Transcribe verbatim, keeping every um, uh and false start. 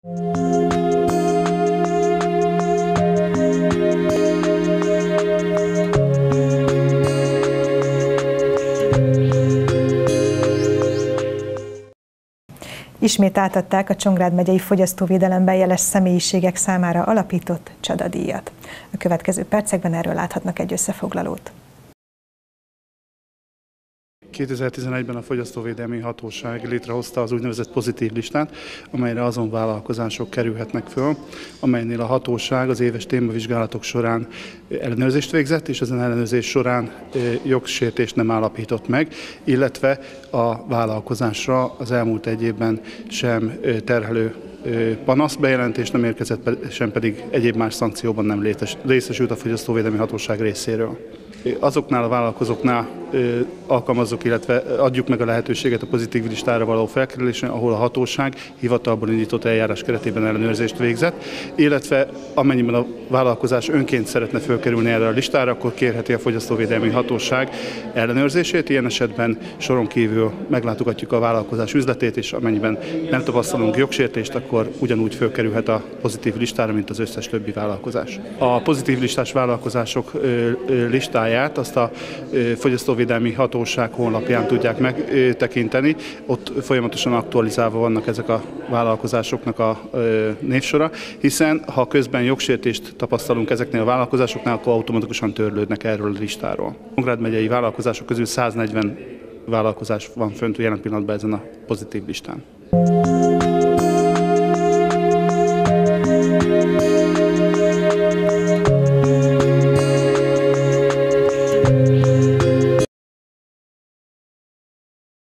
Ismét átadták a Csongrád megyei fogyasztóvédelemben jeles személyiségek számára alapított Csada-díjat. A következő percekben erről láthatnak egy összefoglalót. kétezer-tizenegyben a Fogyasztóvédelmi Hatóság létrehozta az úgynevezett pozitív listát, amelyre azon vállalkozások kerülhetnek föl, amelynél a hatóság az éves témavizsgálatok során ellenőrzést végzett, és ezen ellenőrzés során jogsértést nem állapított meg, illetve a vállalkozásra az elmúlt egy évben sem terhelő panasz bejelentés nem érkezett, sem pedig egyéb más szankcióban nem részesült a Fogyasztóvédelmi Hatóság részéről. Azoknál a vállalkozóknál ö, alkalmazzuk, illetve adjuk meg a lehetőséget a pozitív listára való felkerülésre, ahol a hatóság hivatalból indított eljárás keretében ellenőrzést végzett, illetve amennyiben a vállalkozás önként szeretne felkerülni erre a listára, akkor kérheti a Fogyasztóvédelmi Hatóság ellenőrzését. Ilyen esetben soron kívül meglátogatjuk a vállalkozás üzletét, és amennyiben nem tapasztalunk jogsértést, akkor ugyanúgy felkerülhet a pozitív listára, mint az összes többi vállalkozás. A pozitív listás vállalkozások ö, ö, listáját azt a Fogyasztóvédelmi Hatóság honlapján tudják megtekinteni. Ott folyamatosan aktualizálva vannak ezek a vállalkozásoknak a névsora, hiszen ha közben jogsértést tapasztalunk ezeknél a vállalkozásoknál, akkor automatikusan törlődnek erről a listáról. Csongrád megyei vállalkozások közül száznegyven vállalkozás van fönt jelen pillanatban ezen a pozitív listán.